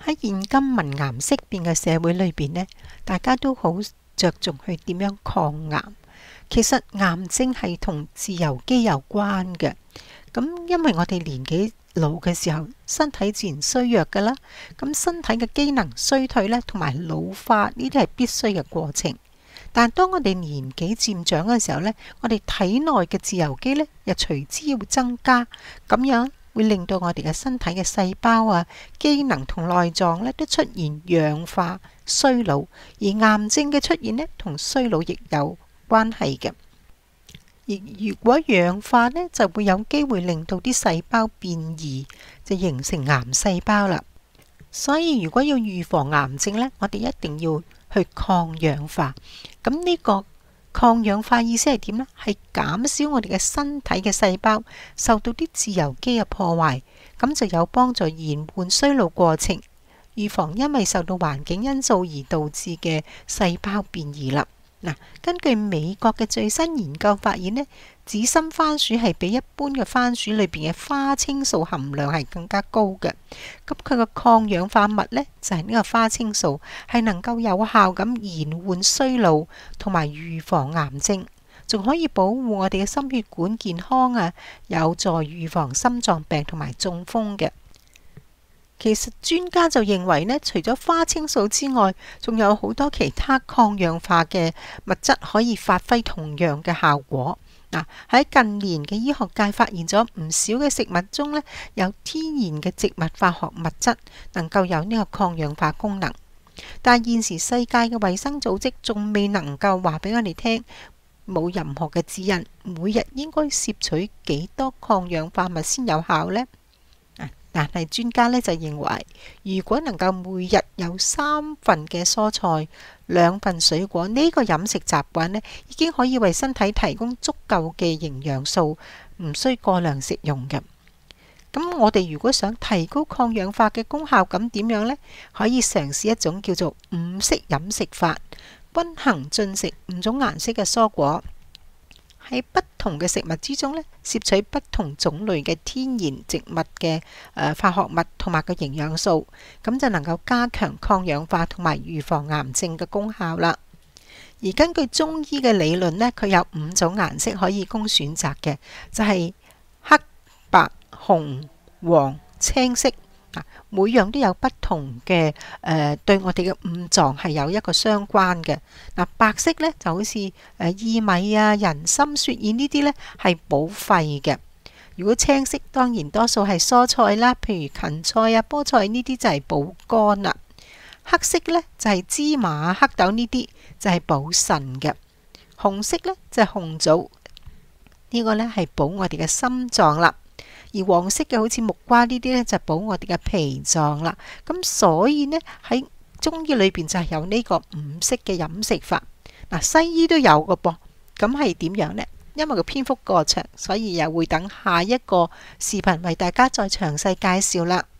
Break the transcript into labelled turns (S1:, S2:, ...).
S1: 喺現今文癌色變嘅社會裏邊呢，大家都好着重去點樣抗癌。其實癌症係同自由基有關嘅。咁因為我哋年紀老嘅時候，身體自然衰弱噶啦。咁身體嘅機能衰退呢，同埋老化呢啲係必須嘅過程。但當我哋年紀漸長嘅時候呢，我哋體內嘅自由基呢，又隨之會增加，咁樣會令到我哋嘅身體嘅細胞啊、機能同內臟呢都出現氧化衰老，而癌症嘅出現呢，同衰老亦有關係嘅。而如果氧化呢，就會有機會令到啲細胞變異，就形成癌細胞啦。所以如果要預防癌症呢，我哋一定要去抗氧化。咁呢個抗氧化意思係點呢？係減少我哋嘅身體嘅細胞受到啲自由基嘅破壞，咁就有幫助延緩衰老過程，預防因為受到環境因素而導致嘅細胞變異啦。根據美國嘅最新研究發現呢，紫心番薯係比一般嘅番薯裏邊嘅花青素含量係更加高嘅。咁佢個抗氧化物呢，就係呢個花青素，係能夠有效咁延緩衰老同埋預防癌症，仲可以保護我哋嘅心血管健康啊，有助預防心臟病同埋中風嘅。其實專家就認為呢，除咗花青素之外，仲有好多其他抗氧化嘅物質可以發揮同樣嘅效果。喺近年嘅醫學界發現咗唔少嘅食物中呢，有天然嘅植物化學物質能夠有呢個抗氧化功能。但現時世界嘅衛生組織仲未能夠話俾我哋聽，冇任何嘅指引，每日應該攝取幾多抗氧化物先有效呢？但係專家呢就認為，如果能夠每日有3份嘅蔬菜、2份水果，呢個飲食習慣呢已經可以為身體提供足夠嘅營養素，唔需過量食用嘅。咁我哋如果想提高抗氧化嘅功效，咁點樣呢？可以嘗試一種叫做5色飲食法，均衡進食5種顏色嘅蔬果。喺不同嘅食物之中呢，攝取不同種類嘅天然植物嘅化學物同埋個營養素，咁就能夠加強抗氧化同埋預防癌症嘅功效啦。而根據中醫嘅理論呢，佢有5種顏色可以供選擇嘅，就係黑、白、紅、黃、青色。每樣都有不同嘅對我哋嘅五臟係有一個相關嘅。白色呢就好似薏米啊、人參、雪耳呢啲呢係補肺嘅。如果青色當然多數係蔬菜啦，譬如芹菜啊、菠菜呢啲就係補肝啦。黑色呢就係芝麻、黑豆呢啲就係補腎嘅。紅色呢就係紅棗，呢個呢係補我哋嘅心臟啦。而黃色嘅好似木瓜呢啲呢，就補我哋嘅脾臟啦。咁所以呢，喺中醫裏邊就係有呢個5色嘅飲食法。西醫都有嘅噃。咁係點樣呢？因為個篇幅過長，所以又會等下一個視頻為大家再詳細介紹啦。